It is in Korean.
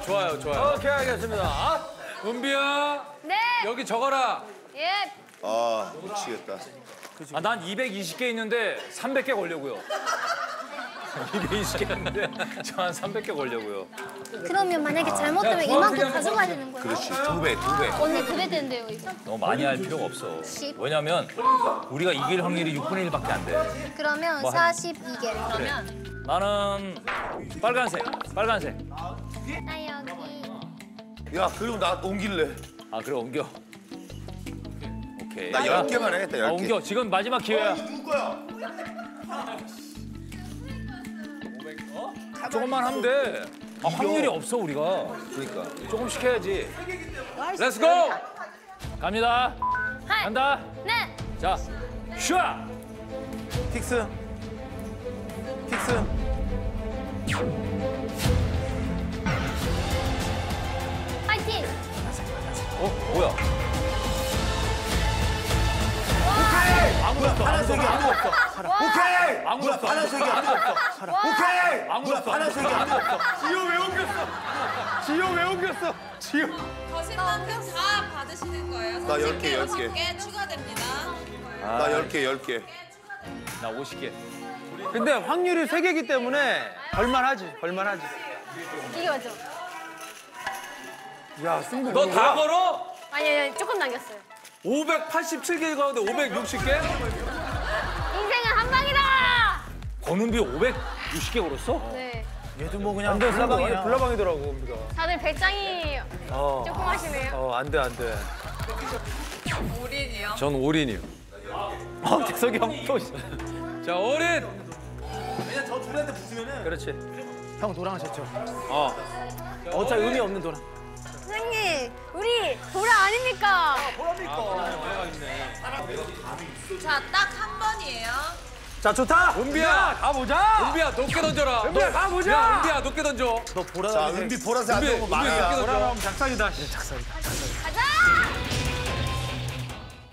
좋아요, 좋아요. 오케이, 알겠습니다. 은비야. 네. 여기 적어라. 예. 아, 미치겠다. 아, 난 220개 있는데 300개 걸려고요. 220개 있는데 저 한 300개 걸려고요. 그러면 만약에 잘못되면 이만큼 가져가야 되는 거예요? 그렇지, 두 배. 언니 그래 된대요 이거. 너무 많이 할 필요가 없어. 10. 왜냐면 우리가 이길 확률이 6분의 1밖에 안 돼. 그러면 뭐 42개. 나는 빨간색. 나 여기. 야, 그럼 나 옮길래. 아, 그래, 옮겨. 오케이. 나 10개만 해야겠다, 10개. 옮겨. 지금 마지막 기회야. 누구 거야? 조금만 하면 돼. 아, 확률이 없어, 우리가. 그러니까. 조금씩 해야지. 렛츠고! 갑니다. 하이. 간다. 네. 자, 슈아! 픽스. 픽스. 파이팅. 뭐야? 아무도 없어. 파란색이 아무도 없어. 오케이! 아무도 없어. 파란색이 아무도 없어. 오케이! 아무도 없어. 파란색이 아무도 없어. 지효 왜 옮겼어? 지효 왜 옮겼어? 지효. 거실 만큼 다 받으시는 거예요. 나 10개, 10개. 30개 추가됩니다. 나 10개, 10개. 나 50개. 근데 확률이 3개이기 때문에 벌만하지. 이게 맞죠? 야, 승부. 너 다 걸어? 아니 조금 남겼어요. 587개 가운데 560개? 인생은 한 방이다. 권은비 560개 걸었어? 네. 얘도 뭐 그냥 불나방이더라고, 우리가. 다들 배짱이 조금 하시네요. 안 돼. 올인이요. 전 올인이요. 재석이 형 또. 자, 올인! 그냥 저 둘한테 붙으면은. 그렇지. 형 도랑하셨죠? 어차피 의미 없는 도랑. 선생님, 우리 보라 아닙니까? 자, 딱 한 번이에요. 자, 좋다. 은비야! 가보자. 은비야, 높게 던져라. 은비야, 가보자. 야, 은비야, 높게 던져. 너 보라. 자, 은비 보라색 안 은비, 되면 은비 망이야. 높게 던져. 보라 하면 작살이다. 작살이다. 가자.